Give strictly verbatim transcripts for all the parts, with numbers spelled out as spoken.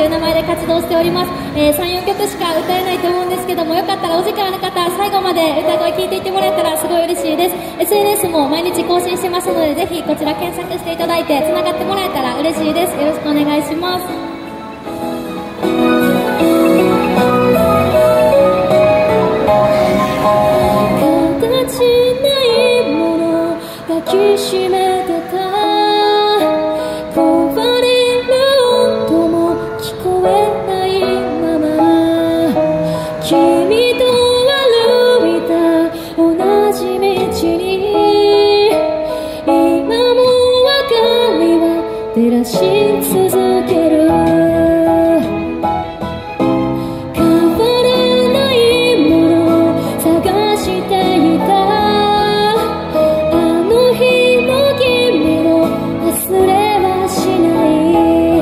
という名前で活動しております。えー、さん、よんきょくしか歌えないと思うんですけども、よかったらお時間ある方、最後まで歌声聴いていってもらえたらすごい嬉しいです。 エスエヌエス も毎日更新してますので、ぜひこちら検索していただいてつながってもらえたら嬉しいです。よろしくお願いします。形ないもの抱きしめてた、壊れる音も聞こえないまま、君と歩いた同じ道に今も明かりは照らし続ける。変わらないもの探していた、あの日の君の忘れはしない。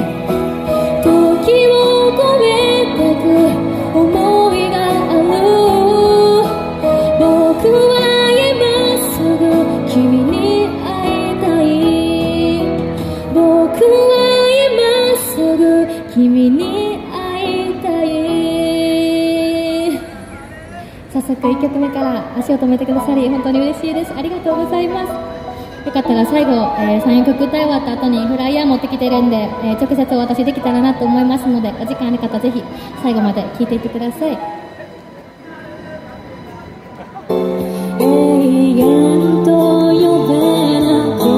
時を超えてく思いがある。僕は今すぐ君に会いたい。僕は今すぐ君に会いたい。早速いっきょくめから足を止めてくださり本当に嬉しいです。ありがとうございます。よかったら最後、えー、さん、よんきょく歌い終わった後にフライヤー持ってきてるんで、えー、直接お渡しできたらなと思いますので、お時間ある方ぜひ最後まで聴いていってください。永遠と呼べなくて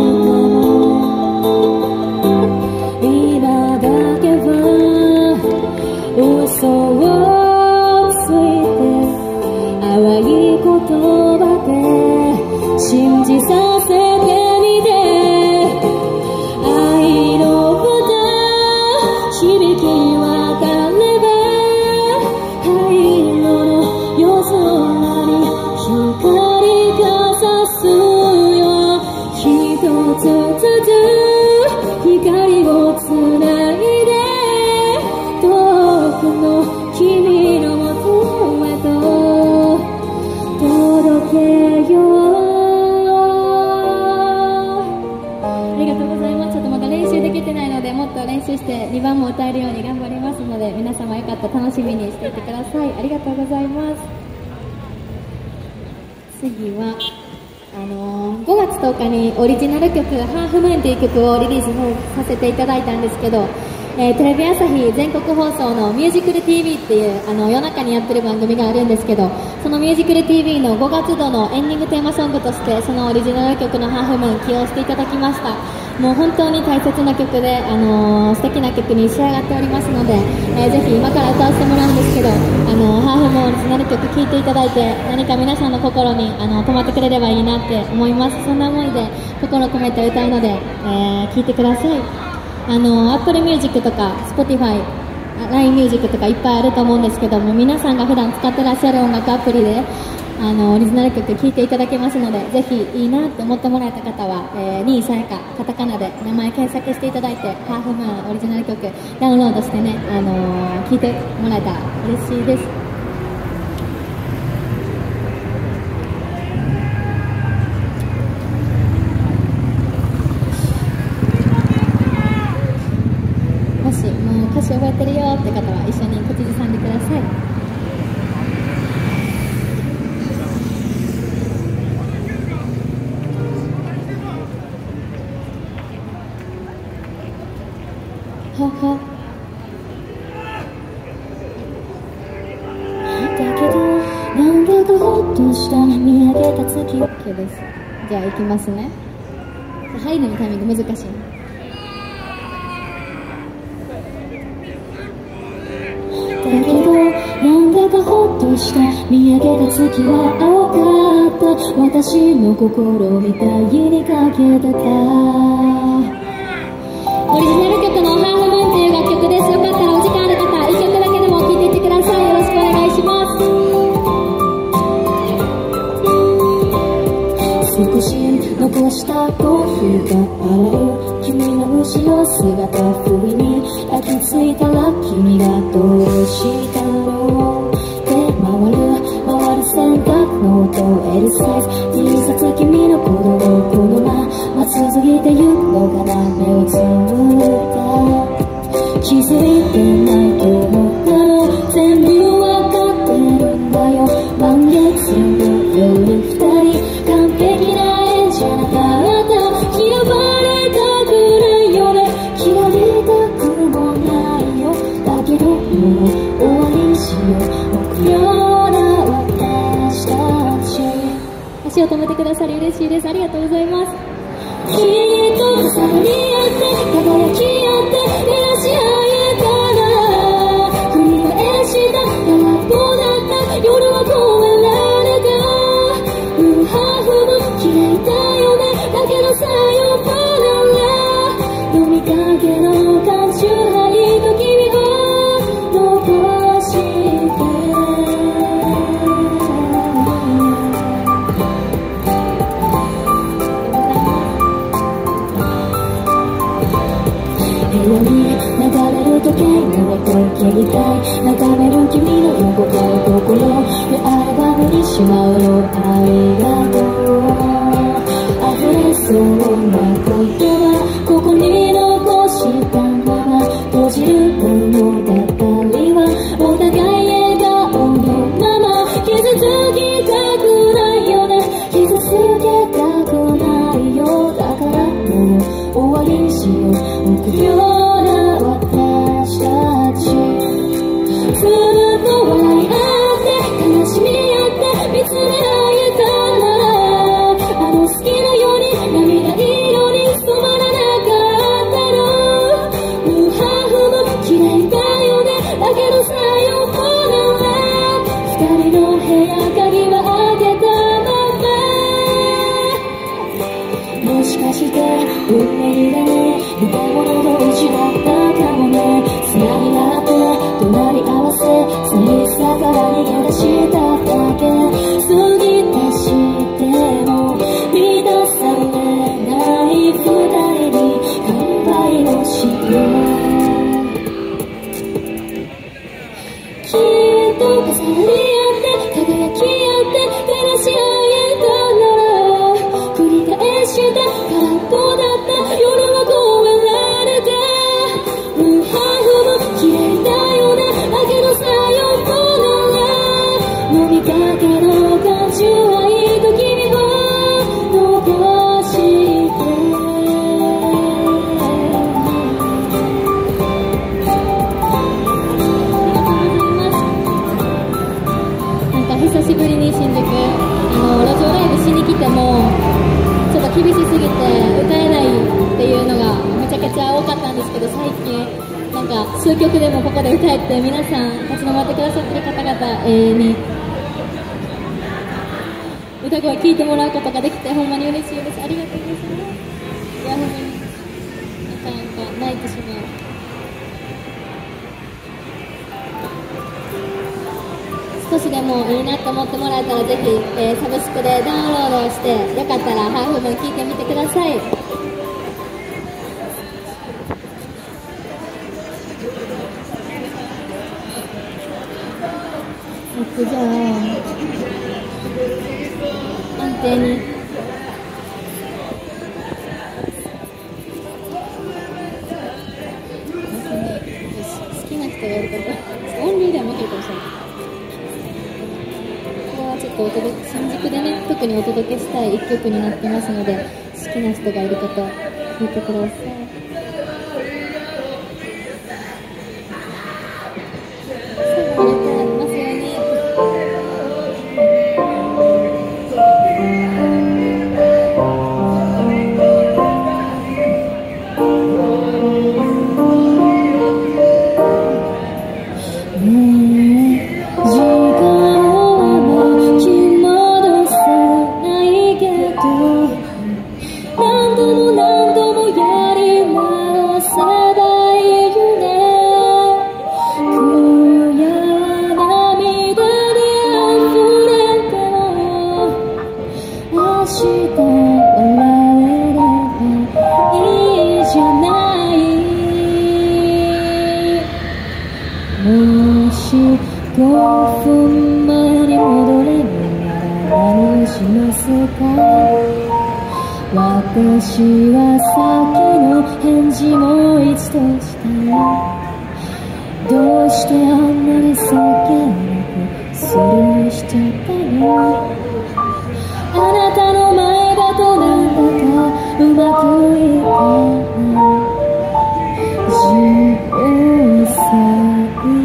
も今だけは嘘をついて淡い言葉で信じさせてみて、愛の歌響き渡れば灰色の夜空に光が差すよ。一つずつ光をつないで遠くの君のもとへと届けよう。ありがとうございます。ちょっとまだ練習できてないので、もっと練習してにばんも歌えるように頑張りますので、皆様よかったら楽しみにしていてください。ありがとうございます。次はあのー、ごがつとおかにオリジナル曲「ハーフムーン」という曲をリリースさせていただいたんですけど、えー、テレビ朝日全国放送の「ミュージクル ティーブイ」っていうあの夜中にやってる番組があるんですけど、その「ミュージクル ティーブイ」のごがつ度のエンディングテーマソングとしてそのオリジナル曲の「ハーフムーン」起用していただきました。もう本当に大切な曲で、あのー、素敵な曲に仕上がっておりますので、えー、ぜひ今から歌わせてもらうんですけど、あのー、ハーフムーンオリジナル曲聴いていただいて、何か皆さんの心にあの止まってくれればいいなって思います。そんな思いで心を込めて歌うので、えー、聴いてください。あの Apple Music とか Spotify、ライン ミュージックとかいっぱいあると思うんですけども、皆さんが普段使ってらっしゃる音楽アプリであのオリジナル曲聴いていただけますので、ぜひいいなって思ってもらえた方は、えー、にいさやかカタカナで名前検索していただいて、ハーフムーンオリジナル曲ダウンロードしてね、あのー、聴いてもらえたら嬉しいです。もしもう歌詞覚えてるよって方は一緒に口ずさんでください。ははだけどなんだかほっとした見上げた月 OK です。じゃあ行きますね。入るのタイミング難しい。だけどなんだかほっとした見上げた月は青かった。私の心みたいにかけてた。オリジナル曲のハーフムーンという楽曲です。よかったらお時間ある方いっきょくだけでも聴いていってください。よろしくお願いします。少し残したコーヒーが洗う君の後ろ姿不意に抱きついたら君がどうしたので回る回る洗濯ノート L サイズ T シャツ君の鼓動このまま続いてゆくのかな。目をつむった気づいてない度も終わりにしよう臆病な私たち。足を止めてくださり嬉しいです。ありがとうございます。きっと重なり合って輝き合って照らし合えたら、繰り返した空っぽだった夜は越えられた。うんハーフも綺麗だよね、だけどさようなら飲みかけの缶チューハイと君を残して部屋に流れる時計の音携帯眺める君の横顔心でアルバムにしまうよありがとう溢れそうな言葉ここに残したまま閉じる物語はお互い笑顔のまま傷つきたくないよね傷つけたくないよだからもう終わりにしよう臆病な私たちずっと笑い合って悲しみ合って見つめ合えたならあの好きなように涙色に染まらなかったのムーハーフも綺麗だよねだけどさようなら二人の部屋鍵は開けたままもしかして運命だね似たもの同士だったかもね砂になって隣り合わせ寂しさから逃げ出しただけ過ぎたしても満たされない二人に乾杯をしようきっと重なり合って輝き合って照らし合えたなら繰り返した空っぽだった夜は越えられてムーハーフも綺麗だよねだけどさようなら飲みかけの缶チューハイと君を残してなんか久しぶりに新宿あの路上ライブしに来てもちょっと厳しすぎて歌えないっていうのがめちゃくちゃ多かったんですけど最近なんか数曲でもここで歌えて皆さん立ち止まってくださってる方々永遠に歌声聴いてもらうことができてほんまに嬉しいです。ありがとうございます。いやほんまになかなか泣いてしまう少しでもいいなと思ってもらえたらぜひ、えー、サブスクでダウンロードしてよかったらハーフ分聴いてみてください。えっとじゃあ安定に好きな人がやることオンリーでは負けるかもしれない。ちょっとお届け新宿でね特にお届けしたい一曲になってますので好きな人がいる方聴いてください。最後まで歌えますように。もしごふんまえに戻れるなら何をしますか。私は先の返事も一度したよ。どうしてあんなにそげなくスルーしちゃったの。あなたの前だとなんだかうまくいかない。じゅうさい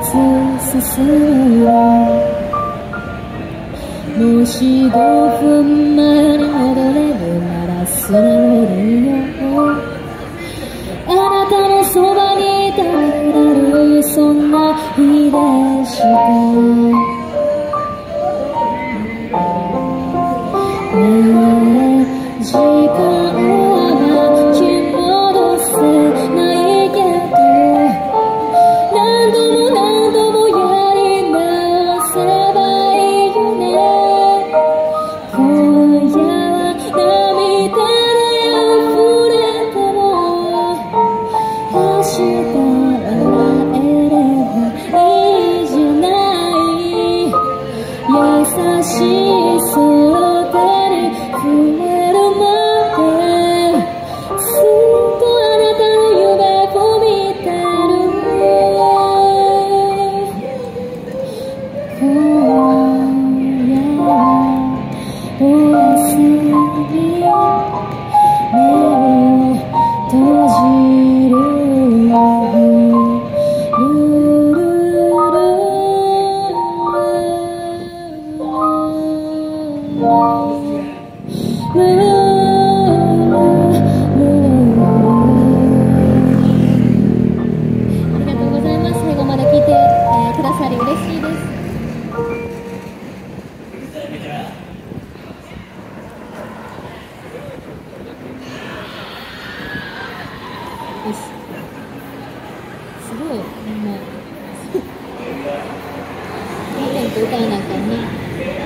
つ進むよ。もしごふんまえに戻れるなら素直でいいよ。あなたのそばにいたくなるそんな日でした。ねえ時間は巻き戻せないけど何度も何度もやり直せばいいよね。今夜は涙で溢れても明日笑えればいいじゃない。優しいその手に触れるまでずっとあなたの夢を見てる。今夜はおやすみ目を閉じるよ。ルルルありがとうございます。最後まで聞いて、えー、くださり嬉しいです。よし。すごい、みんな。見てんと歌わなあかんね。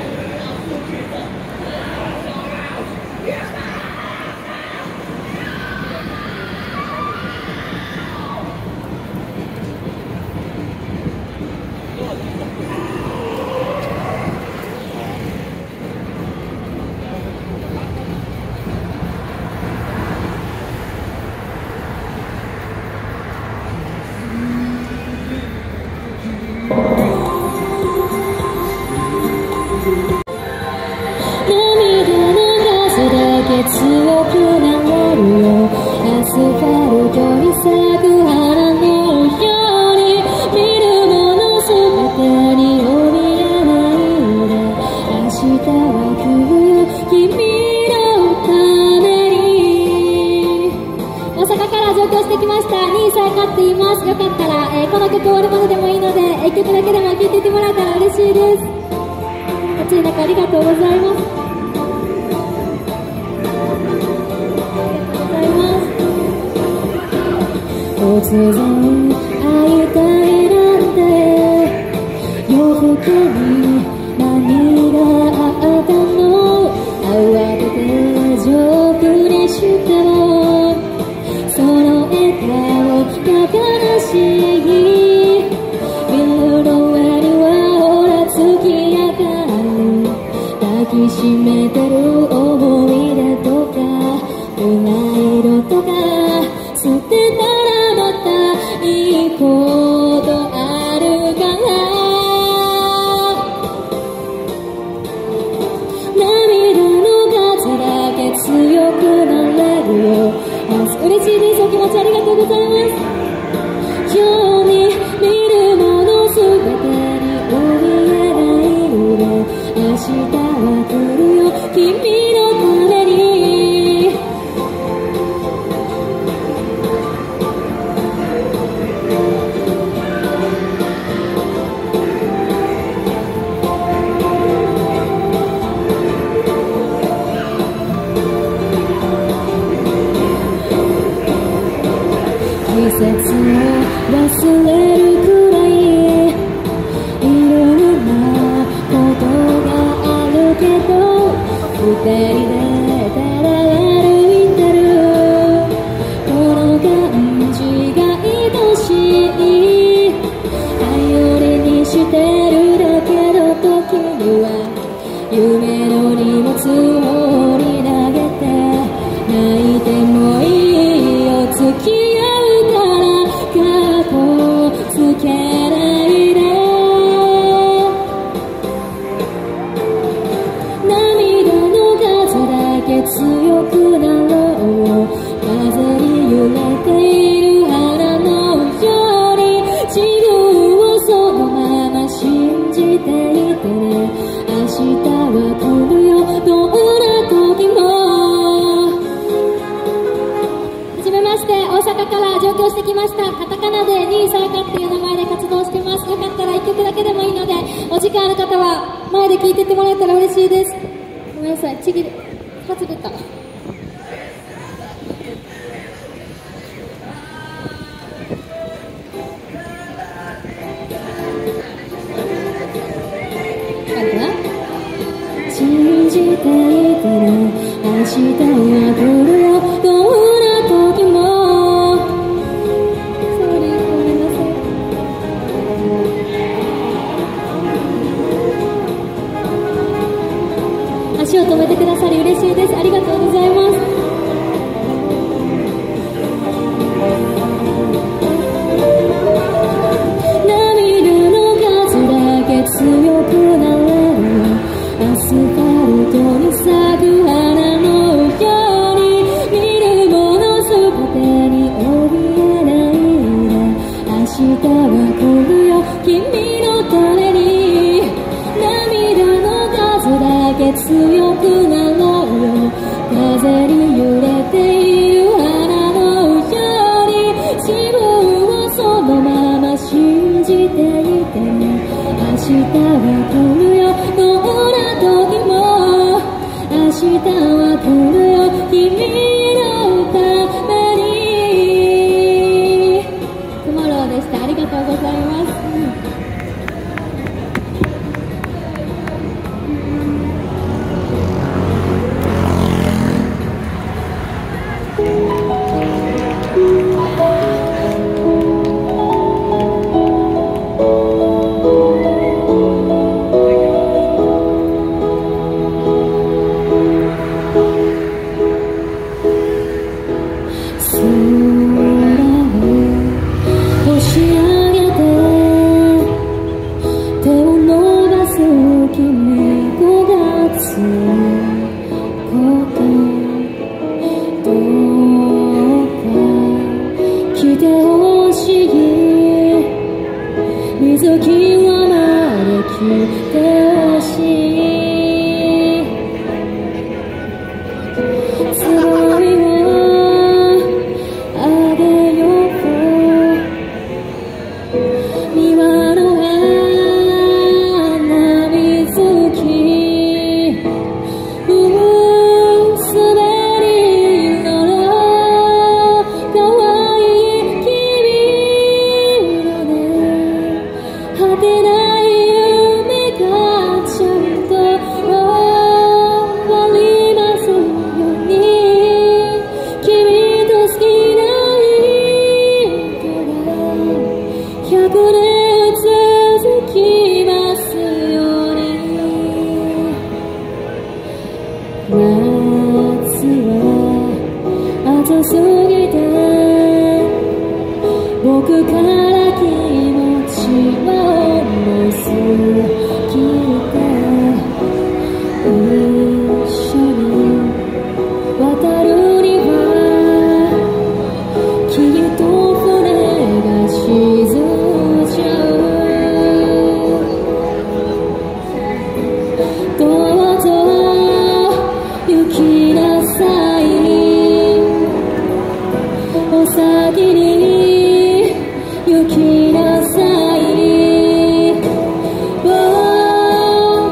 強くなれるよ。アスファルトに咲く花のように見るものすべてに怯えないで明日は来るよ君のために。大阪から上京してきましたにさいかっています。よかったら、えー、この曲終わるまででもいいのでいっきょくだけでも聴いていってもらえたら嬉しいです。暑い中ありがとうございます。突然会いたいなんて夜更けに何があったの。慌ててジョークにしてもその笑顔が悲しい。ビルの上にはほら月明かり抱きしめてる思い出とか船色とか捨てたいいことあるかな。涙の数だけ強くなれるよ。嬉しいです。お気持ちありがとうございます。ように見るものすべてに怯えないで明日は来るよ君のために。季節を忘れるくらいいろんなことがあるけど二人でただ歩いてるこの感じが愛しい。頼りにしてるだけの時には夢の荷物を放り投げて泣いてもいいよ付きつけないで。涙の数強してきました。カタカナでニーサーカっていう名前で活動してます。よかったらいっきょくだけでもいいので、お時間ある方は前で聴いてってもらえたら嬉しいです。ごめんなさい、ちぎれ外れた。信じていたら明日は来るよ、どんな時も。ソーリー、ごめんなさい。足を止めてくださり嬉しいです。ありがとうございます。涙の数だけ強くなれるアスファルトに咲く花のように、見るものすべてに怯えないで、明日は来るよ君のために。涙の数だけ強くなろうよ、風に揺れている花のように、自分をそのまま信じていてね。明日は来るよ、どんな時も。明日は来るよ、君のために。トゥモローでした。ありがとうございます。行きなさい。僕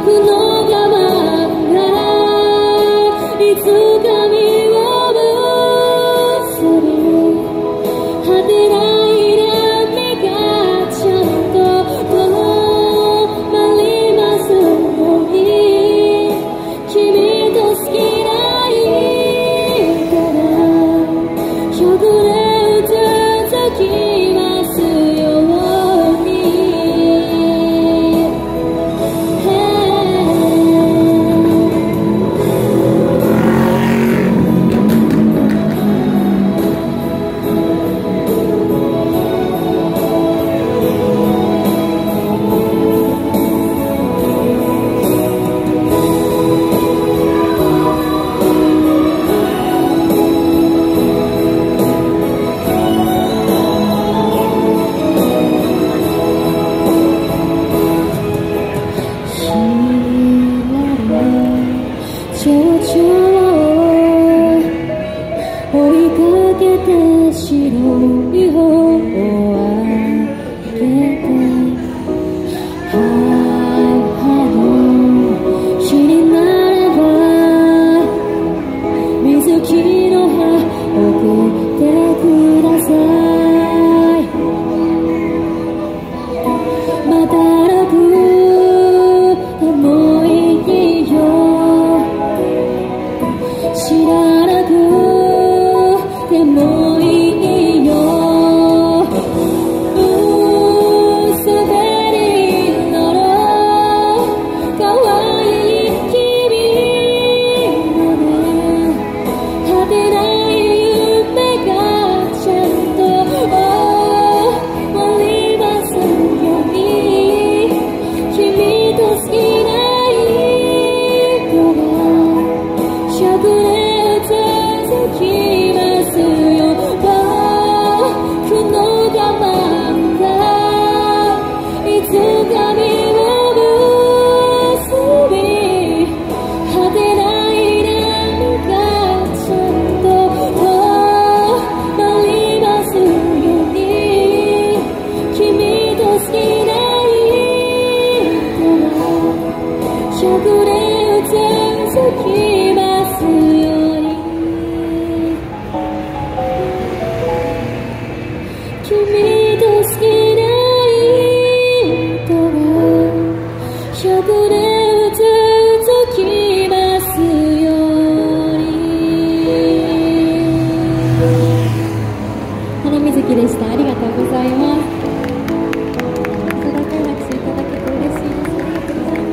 でした。ありがとうございます。温かい拍手いただけて嬉しいです。ありがとうございます。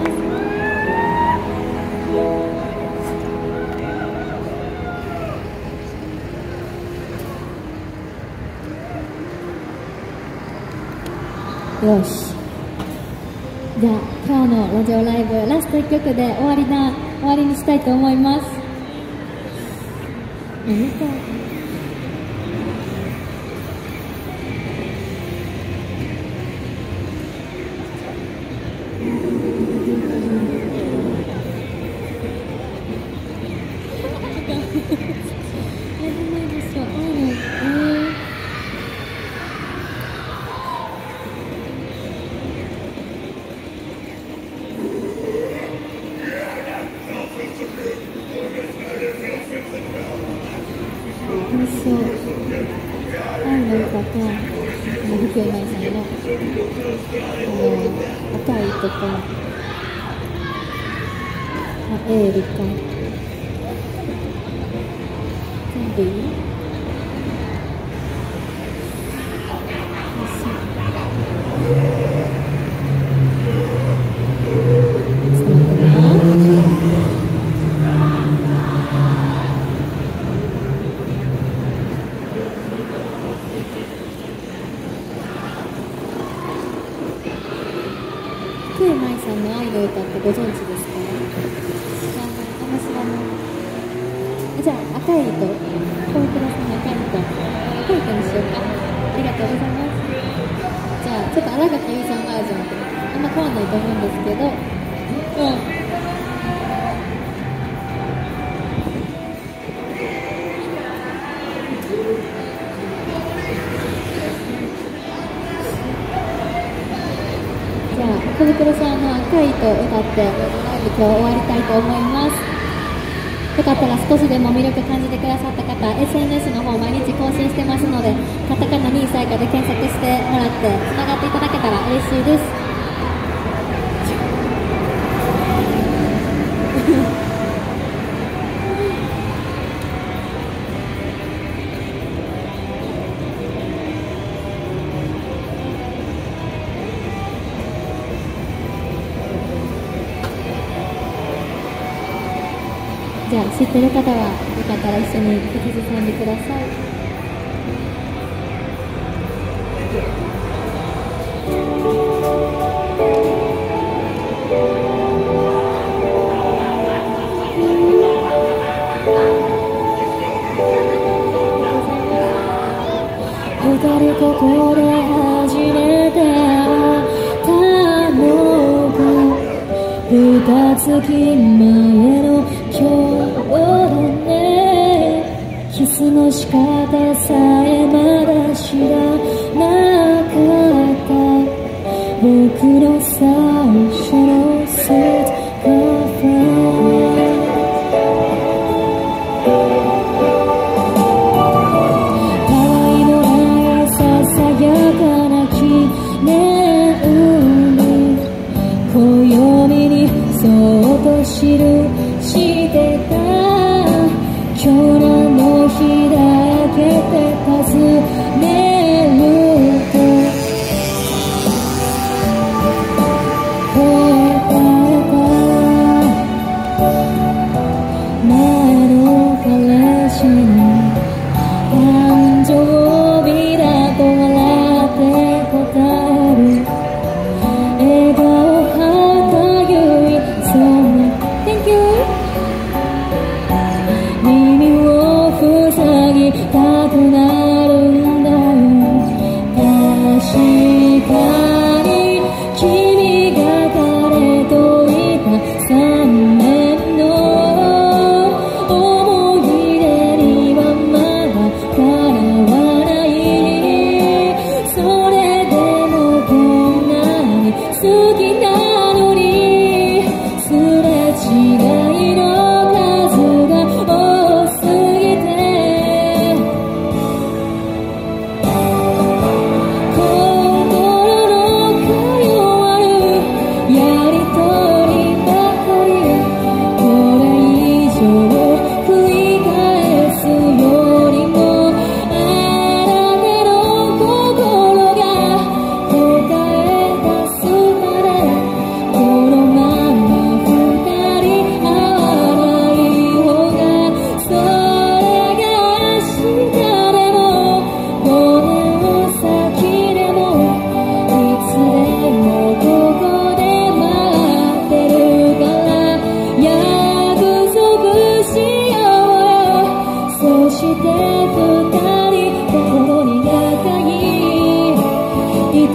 よし、じゃあ今日のラジオライブラストいっきょくで終わりな終わりにしたいと思います。何か福山さんのあの赤いとか、まあ、エールか全部いい？ご存知ですか？知らない、あんま知らない。じゃあ赤い糸、コンプラスの赤い糸、赤い糸にしようか。ありがとうございます。じゃあちょっと新垣結衣さんバージョンであんま変わんないと思うんですけど、うん小袋さんの赤い糸を歌ってライブ今日終わりたいと思います。よかったら少しでも魅力感じてくださった方、 エスエヌエス の方毎日更新してますので、カタカナにさいかで検索してもらってつながっていただけたら嬉しいです。じゃあ知ってる方はよかったら一緒に口ずさんでください。二人ここで初めて会ったのが二月前の今日だね。キスの仕方さえまだ知らなかった僕の最初のスイートカフェ。記してた今日の日だけで尋ねる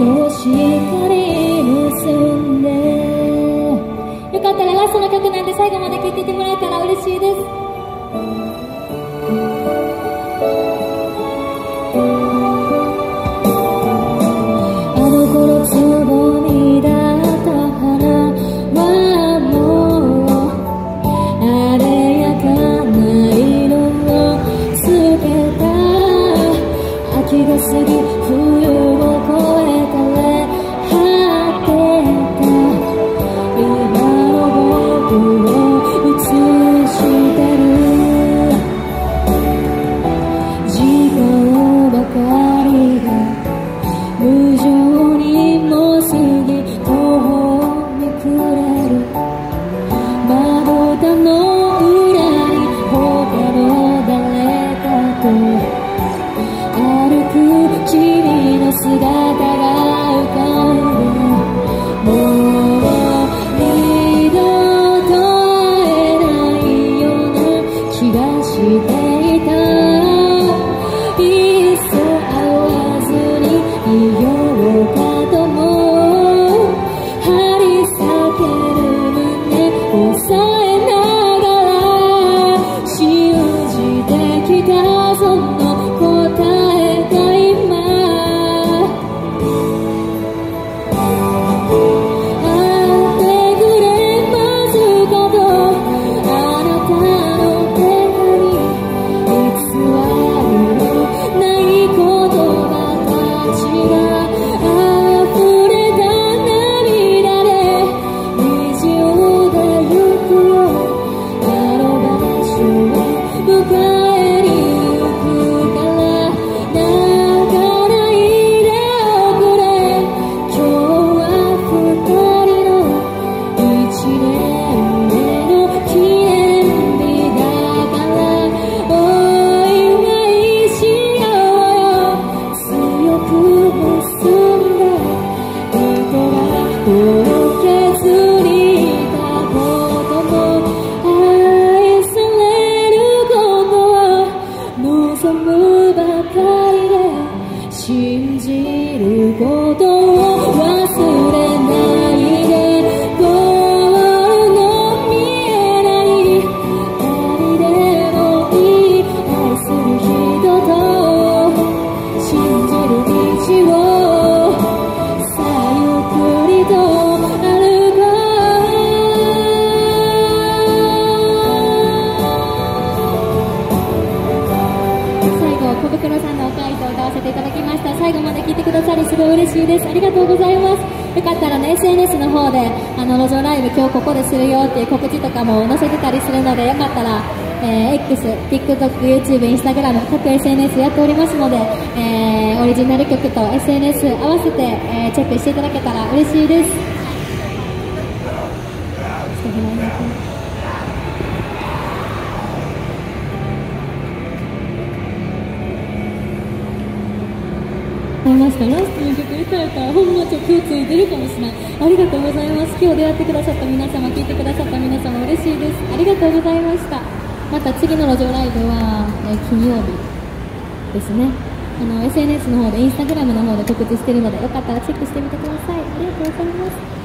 としっかり結んで、よかったらラストの曲なんで最後まで聴いていてもらえたら嬉しいです。あの頃つぼみだった花はもうあれやかな色をつけた。秋が過ぎ冬を越えたれ果てた今の僕を映してる時間ばかりが無情にも過ぎ途方に暮れる。まぶたの裏に他の誰かと歩く君の姿が浮かんで、もう二度と会えないような気がしていた。いっそ会わずにいようかとも張り裂ける胸を抑えながら信じてきたその答えが今会ってくれますかとあなたの手に偽りのない言葉たちが溢れた涙で虹をでゆくよ。あの場所へ迎えに行くから泣かないでおくれ。今日は二人の一年目の記念日だからお祝いしようよ。強く結んだ糸がほどけずにいたことも愛されることを望むばかりで信じることを忘れないで。ゴールの見えない誰でもいい愛する人と信じる道をさあゆっくりと歩こう。最後小袋さんのお回答を歌わせていただきました。最後まで聞いてくださりすごい嬉しいです。ありがとうございます。よかったらね エスエヌエス の方であの路上ライブ今日ここでするよっていう告知とかも載せてたりするので、よかったら、えー、X、TikTok、YouTube、Instagram 各 エスエヌエス やっておりますので、えー、オリジナル曲と エスエヌエス 合わせて、えー、チェックしていただけたら嬉しいです。ありました。ラストの曲歌えたらほんまちょ今日ついてるかもしれない。ありがとうございます。今日出会ってくださった皆様、聞いてくださった皆様嬉しいです。ありがとうございました。また次の路上ライブは、えー、金曜日ですね。あの エスエヌエス の方で Instagram の方で告知してるので、よかったらチェックしてみてください。ありがとうございます。